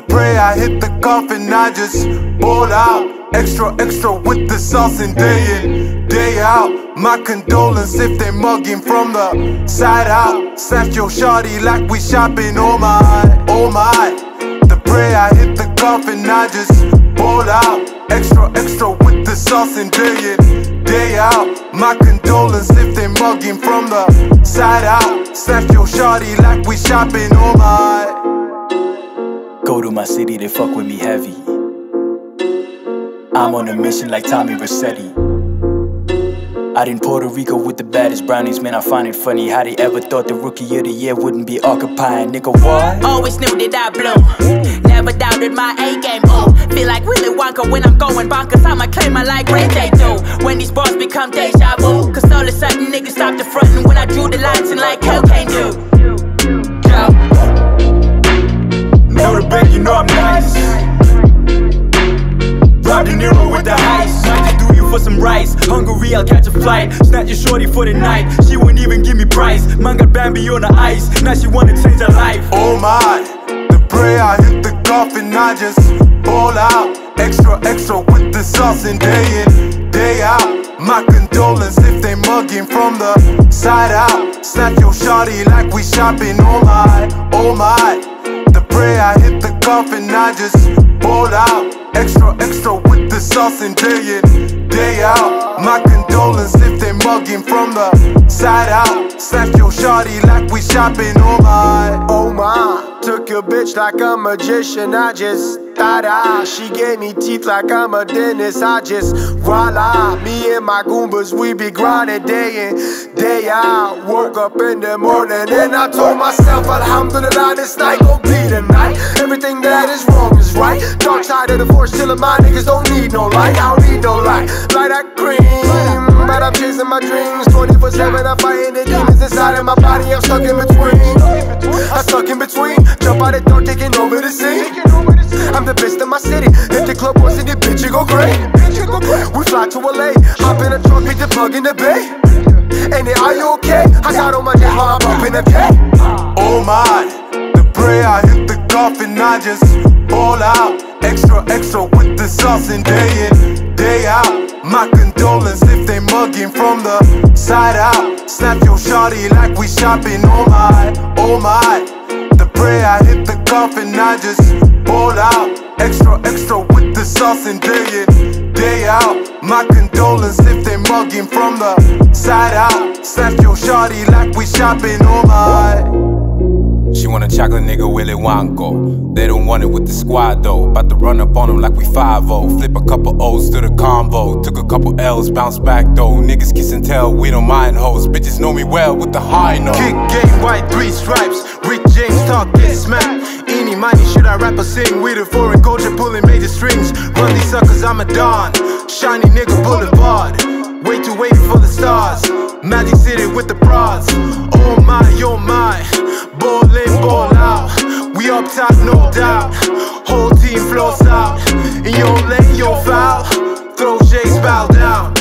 pray I hit the coffin, I just ball out. Extra, extra with the sauce and day in, day out. My condolence if they mugging from the side out. Snatch your shawty like we shopping, oh my, oh my. The pray I hit the coffin, I just ball out. Extra, extra with the sauce and day in, day out. My condolence if they mugging from the side out. Snatch your shawty like we shopping, oh my. Go to my city, they fuck with me heavy. I'm on a mission like Tommy Vercetti. Out in Puerto Rico with the baddest brownies, man, I find it funny how they ever thought the rookie of the year wouldn't be occupying, nigga, what? Always knew that I bloom, never doubted my A-game, ooh. Feel like Willy Wonka when I'm going bonkers, I'ma claim my like Ray J do. When these bars become deja vu, cause all of a sudden niggas stop the frontin' when I drew the lines and like cocaine do. Go. Know the bank, you know I'm nice. Rob De Niro with the heist. Might just do you for some rice. Hungary, I'll catch a flight. Snatch your shorty for the night. She wouldn't even give me price. Man got Bambi on the ice. Now she wanna change her life. Oh my, the pray I hit the coffin, I just ball out. Extra, extra with the sauce and day in, day out. My condolence if they mugging from the side out. Snap your shawty like we shopping, oh my, oh my. The pray I hit the coffin, I just ball out. Extra, extra with the sauce and day in, day out. My condolence if they mugging from the side out. Snap your shawty like we shopping, oh my, oh my. Took your bitch like a magician, I just ta-da. She gave me teeth like I'm a dentist, I just voila. Me and my goombas, we be grinding day in, day out. Woke up in the morning and I told myself, alhamdulillah, this night gon' be the night. Everything that is wrong is right. Dark side of the force, chillin', my niggas don't need no light. I don't need no light, light that green. But I'm chasing my dreams, 24/7, I'm fighting the demons inside of my body. I'm stuck in between, I'm stuck in between. Jump out the door, taking over the scene. I'm the best in my city. Hit the club once and the bitch, you go great. We fly to LA, hop in a truck, hit the plug in the bay. And are you okay? I got on my neck while I'm up in the K. Oh my, the pray I hit the coffin, I just ball out. Extra, extra with the sauce and day in, day out. My condolence if they mugging from the side out. Snap your shawty like we shopping, oh my, oh my. The pray I hit the coffin, I just ball out. Extra, extra with the sauce and day in, day out. My condolence if they mugging from the side out. Snap your shawty like we shopping, oh my. She want a chocolate nigga Willy Wonka. They don't want it with the squad though. About to run up on them like we 5-0. Flip a couple O's to the combo. Took a couple L's, bounce back though. Niggas kiss and tell, we don't mind hoes. Bitches know me well with the high note. Kick game, white, 3 stripes. Rick James talk, get smacked. Any money, should I rap or sing? We the foreign culture pulling major strings. Run these suckers, I'm a don. Shiny nigga boulevard. Way too wavy for the stars. Magic City with the bras. Oh my, oh my. Ball in, ball out. We up top, no doubt. Whole team flows out. In your lane, your foul. Throw J's, bow down.